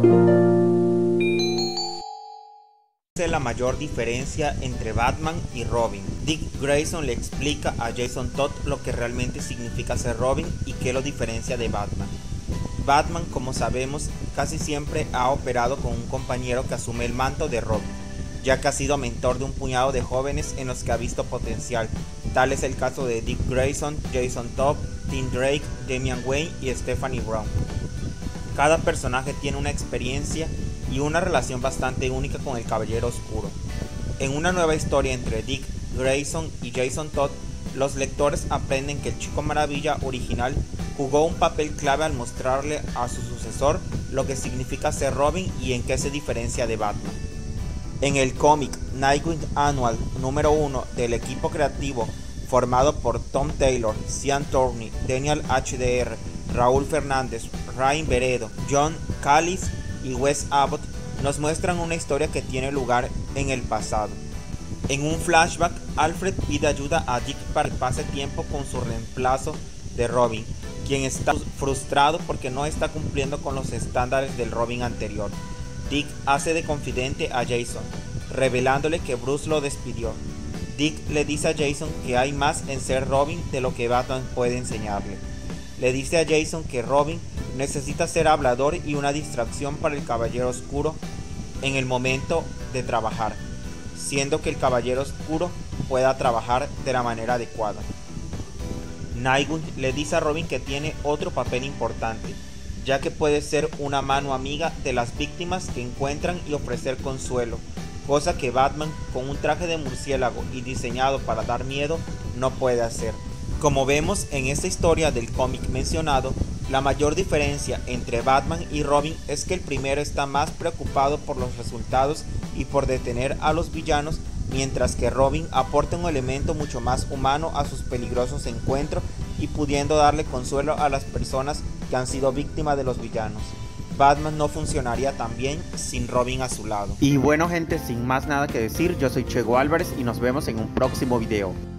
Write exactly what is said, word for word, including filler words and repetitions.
Es la mayor diferencia entre Batman y Robin. Dick Grayson le explica a Jason Todd lo que realmente significa ser Robin y qué lo diferencia de Batman. Batman, como sabemos, casi siempre ha operado con un compañero que asume el manto de Robin, ya que ha sido mentor de un puñado de jóvenes en los que ha visto potencial. Tal es el caso de Dick Grayson, Jason Todd, Tim Drake, Damian Wayne y Stephanie Brown. Cada personaje tiene una experiencia y una relación bastante única con el Caballero Oscuro. En una nueva historia entre Dick Grayson y Jason Todd, los lectores aprenden que el Chico Maravilla original jugó un papel clave al mostrarle a su sucesor lo que significa ser Robin y en qué se diferencia de Batman. En el cómic Nightwing Annual número uno del equipo creativo formado por Tom Taylor, Cian Torney, Daniel H D R, Raúl Fernández, Ryan Veredo, John Callis y Wes Abbott, nos muestran una historia que tiene lugar en el pasado. En un flashback, Alfred pide ayuda a Dick para que pase tiempo con su reemplazo de Robin, quien está frustrado porque no está cumpliendo con los estándares del Robin anterior. Dick hace de confidente a Jason, revelándole que Bruce lo despidió. Dick le dice a Jason que hay más en ser Robin de lo que Batman puede enseñarle. Le dice a Jason que Robin necesita ser hablador y una distracción para el Caballero Oscuro en el momento de trabajar, siendo que el Caballero Oscuro pueda trabajar de la manera adecuada. Nightwing le dice a Robin que tiene otro papel importante, ya que puede ser una mano amiga de las víctimas que encuentran y ofrecer consuelo, cosa que Batman, con un traje de murciélago y diseñado para dar miedo, no puede hacer. Como vemos en esta historia del cómic mencionado, la mayor diferencia entre Batman y Robin es que el primero está más preocupado por los resultados y por detener a los villanos, mientras que Robin aporta un elemento mucho más humano a sus peligrosos encuentros y pudiendo darle consuelo a las personas que han sido víctimas de los villanos. Batman no funcionaría tan bien sin Robin a su lado. Y bueno gente, sin más nada que decir, yo soy Chego Álvarez y nos vemos en un próximo video.